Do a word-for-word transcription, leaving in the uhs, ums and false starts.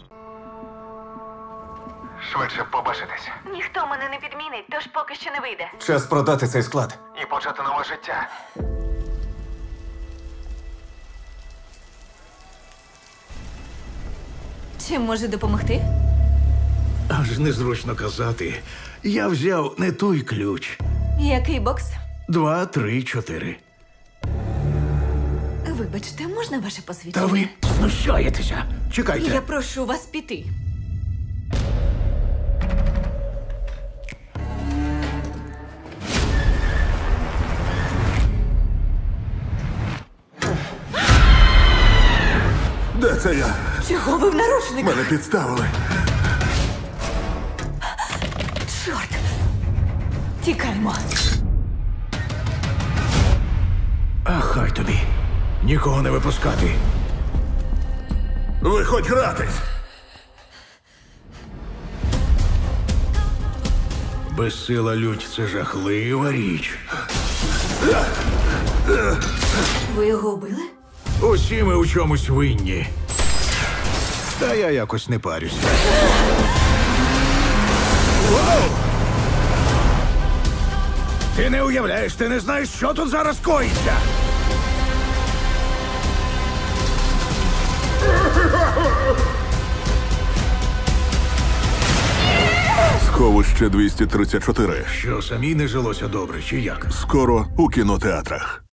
Швидше побачитись. Ніхто мене не підмінить, тож поки що не вийде. Час продати цей склад. І почати нове життя. Чим можу допомогти? Аж незручно казати. Я взяв не той ключ. Який бокс? Два, три, чотири. Вибачте, можна ваше посвідчення? Та ви знущаєтеся. Чекайте. Я прошу вас піти. Де це я? Чого ви в наручниках? Мене підставили. Чорт! Тікаймо. А хай тобі. Нікого не випускати. Виходь гратись. Безсила лють – це жахлива річ. Ви його вбили? Усі ми у чомусь винні. Та я якось не парюся. Воу! Ти не уявляєш, ти не знаєш, що тут зараз коїться. Сховище двісті тридцять чотири. Що, самій не жилося добре, чи як? Скоро у кінотеатрах.